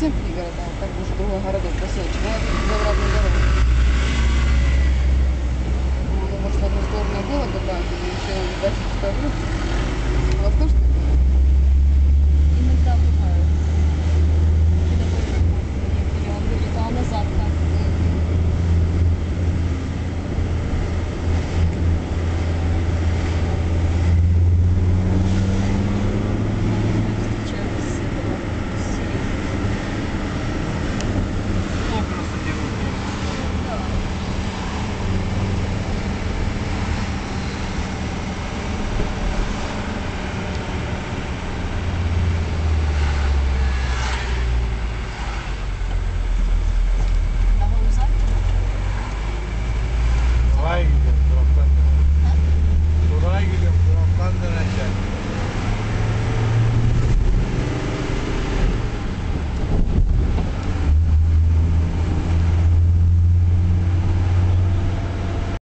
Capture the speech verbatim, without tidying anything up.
совсем пригород, а как бы уже другой городок, поселочек. Надо за обратную дорогу. Ну, может, в одну сторону было бы так, или еще дальше скажу. Дело в том, что